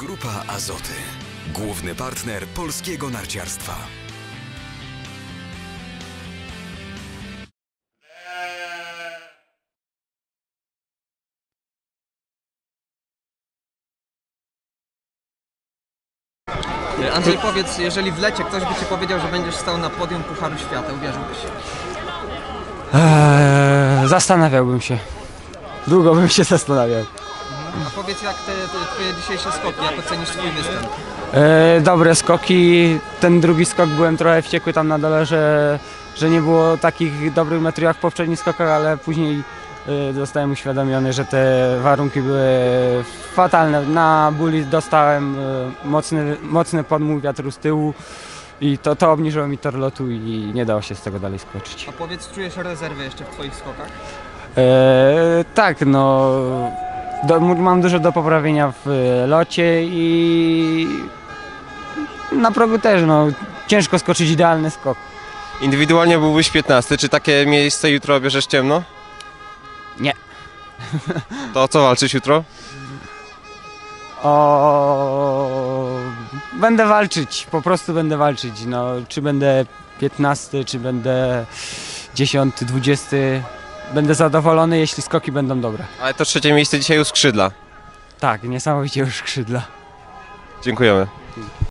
Grupa Azoty. Główny partner polskiego narciarstwa. Andrzej, powiedz, jeżeli w lecie ktoś by ci powiedział, że będziesz stał na podium Pucharu Świata, uwierzyłbyś? Zastanawiałbym się. Długo bym się zastanawiał. A powiedz, jak te twoje dzisiejsze skoki, jak ocenisz swój występ? Dobre skoki. Ten drugi skok byłem trochę wściekły tam na dole, że nie było takich dobrych metrów jak w poprzednich skokach, ale później zostałem uświadomiony, że te warunki były fatalne. Na buli dostałem mocny podmuch wiatru z tyłu i to obniżyło mi tor lotu i nie dało się z tego dalej skoczyć. A powiedz, czujesz rezerwy jeszcze w twoich skokach? Tak, no mam dużo do poprawienia w locie i na progu też, no ciężko skoczyć idealny skok. Indywidualnie byłbyś 15. Czy takie miejsce jutro bierzesz ciemno? Nie. To o co walczysz jutro? Będę walczyć, po prostu będę walczyć. No, czy będę 15, czy będę 10, 20. Będę zadowolony, jeśli skoki będą dobre. Ale to trzecie miejsce dzisiaj u skrzydla. Tak, niesamowicie już skrzydla. Dziękujemy.